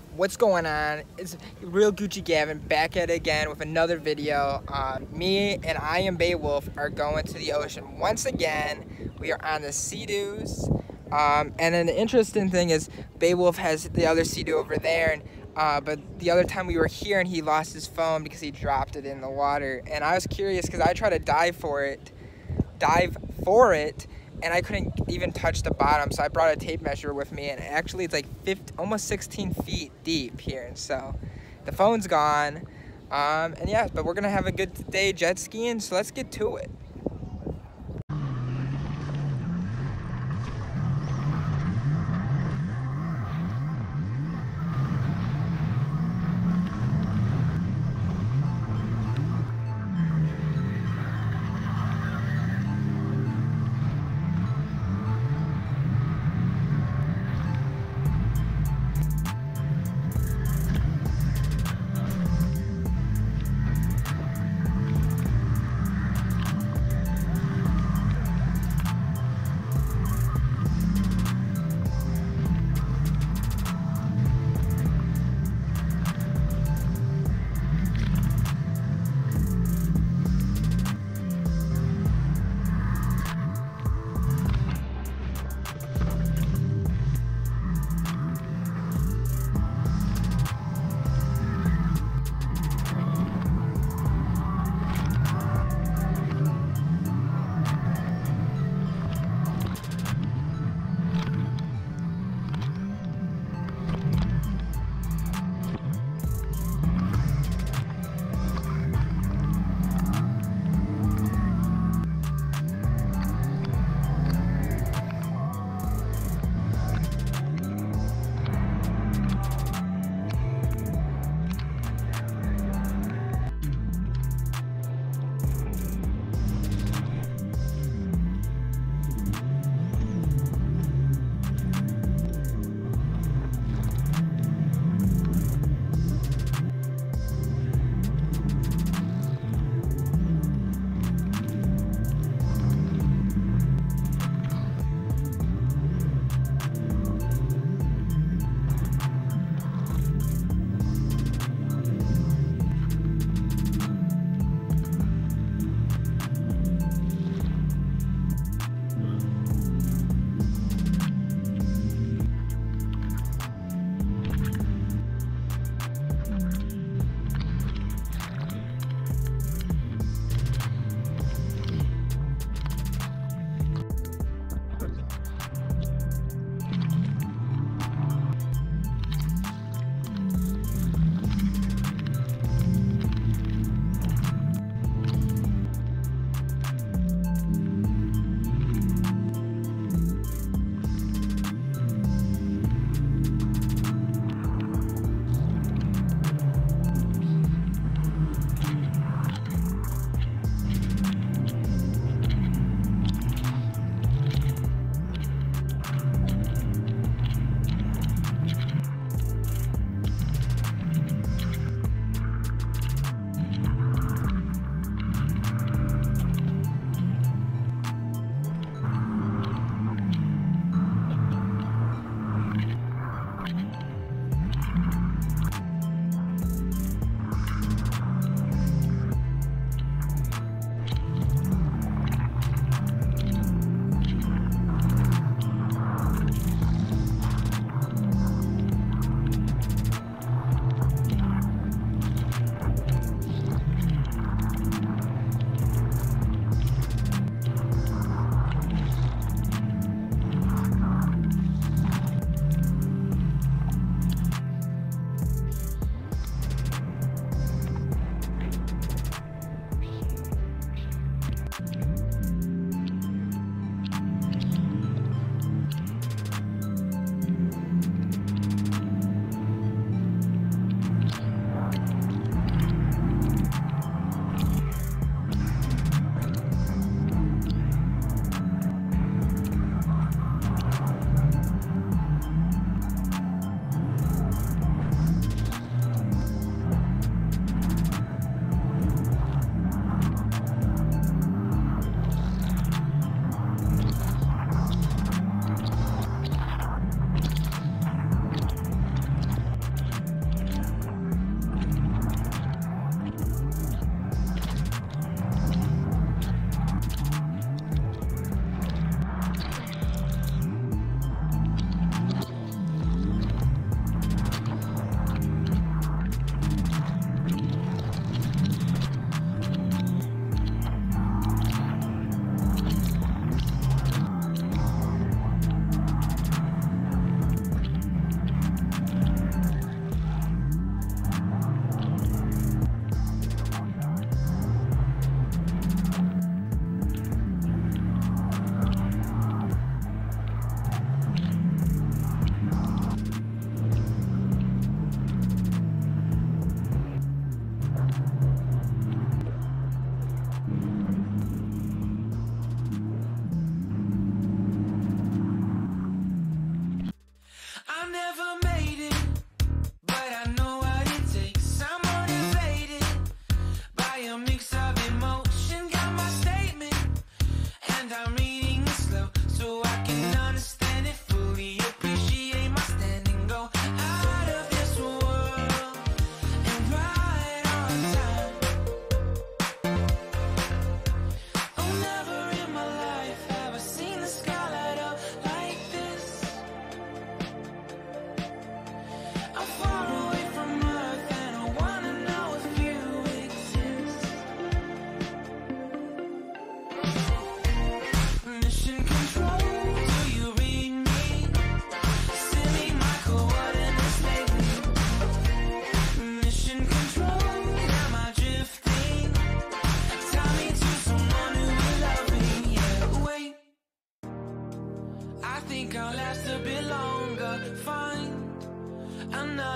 What's going on? It's real Gucci Gavin back at it again with another video. Me and I am Beowulf are going to the ocean once again. We are on the Sea-Doos. And then the interesting thing is Beowulf has the other Sea-Doo over there, and but the other time we were here and he lost his phone because he dropped it in the water. And I was curious because I tried to dive for it, and I couldn't even touch the bottom, so I brought a tape measure with me, and actually it's like almost 16 feet deep here, and so the phone's gone. And yeah, but we're gonna have a good day jet skiing, so let's get to it.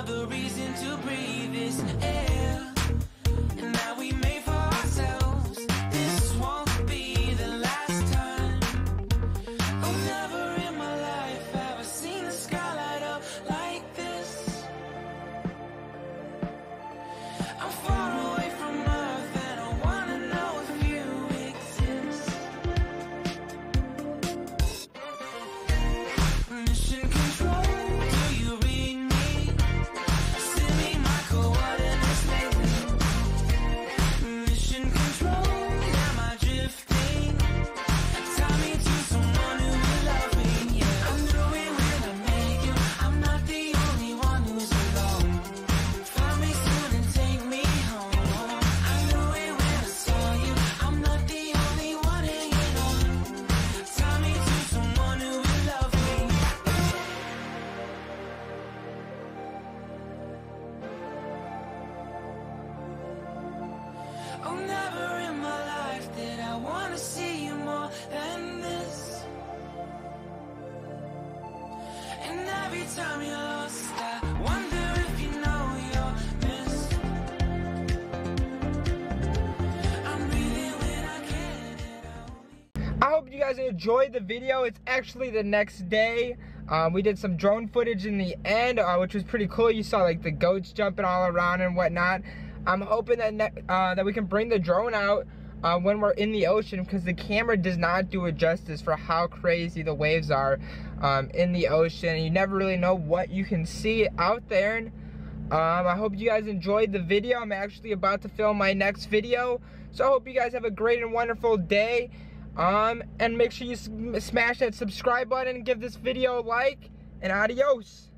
another reason to breathe this air. And now we made for ourselves. This won't be the last time. Oh, never in my life have I seen the sky light up like this. I'm far away from Earth and I wanna know if you exist. Mission control, do you read me? Send me my coordinates lately. Mission control, am I drifting? Tie me to someone who will love me, yeah. I knew it when I met you. I'm not the only one who's alone. Find me soon and take me home. I knew it when I saw you. I'm not the only one hanging on. Tie me to someone who will love me. Oh, never in my life did I wanna see you more than this. And every time you're lost, I wonder if you know you're missed. I'm breathing when I can't. I hope you guys enjoyed the video. It's actually the next day. We did some drone footage in the end, which was pretty cool. You saw like the goats jumping all around and whatnot. I'm hoping that that we can bring the drone out when we're in the ocean, because the camera does not do it justice for how crazy the waves are in the ocean. You never really know what you can see out there. And, I hope you guys enjoyed the video. I'm actually about to film my next video, so I hope you guys have a great and wonderful day. And make sure you smash that subscribe button and give this video a like, and adios.